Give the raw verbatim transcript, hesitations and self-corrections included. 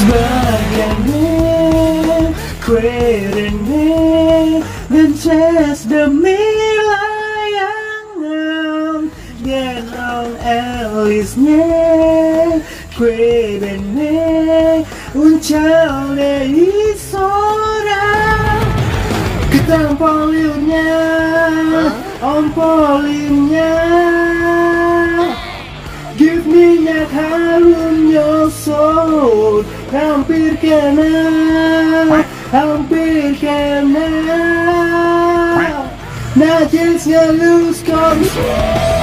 Sebagiannya kue dan jas demi layangan genong elisnya kue dan uncau dari seorang ketang poliurnya om polimnya give minyak harum nyosot hampir kena hampir kena najis ngelus kontrol.